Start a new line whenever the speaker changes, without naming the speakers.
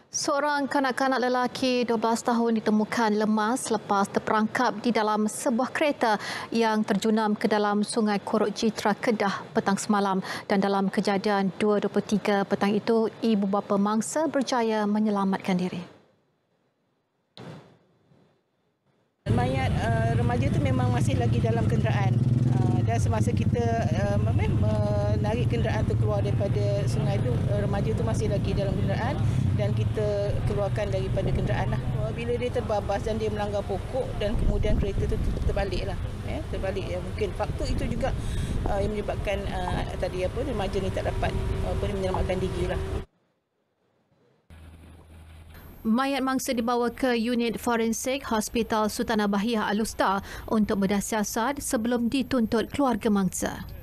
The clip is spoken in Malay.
Seorang kanak-kanak lelaki 12 tahun ditemukan lemas lepas terperangkap di dalam sebuah kereta yang terjunam ke dalam Sungai Korok Jitra, Kedah petang semalam. Dan dalam kejadian 2:23 petang itu, ibu bapa mangsa berjaya menyelamatkan diri.
Mayat remaja itu memang masih lagi dalam kenderaan. Dan semasa kita menarik kenderaan itu keluar daripada sungai itu, remaja itu masih lagi dalam kenderaan dan kita keluarkan daripada kenderaan lah. Bila dia terbabas dan dia melanggar pokok dan kemudian kereta itu terbalik lah. Terbalik. Mungkin faktor itu juga yang menyebabkan remaja ni tak dapat menyelamatkan diri lah.
Mayat mangsa dibawa ke unit forensik Hospital Sultanah Bahiyah Al-Usta untuk bedah siasat sebelum dituntut keluarga mangsa.